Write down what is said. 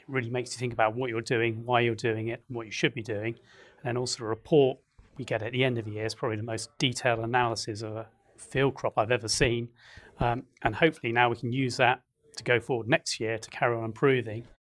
really makes you think about what you're doing, why you're doing it, and what you should be doing. And then also the report we get at the end of the year is probably the most detailed analysis of a field crop I've ever seen. And hopefully now we can use that to go forward next year to carry on improving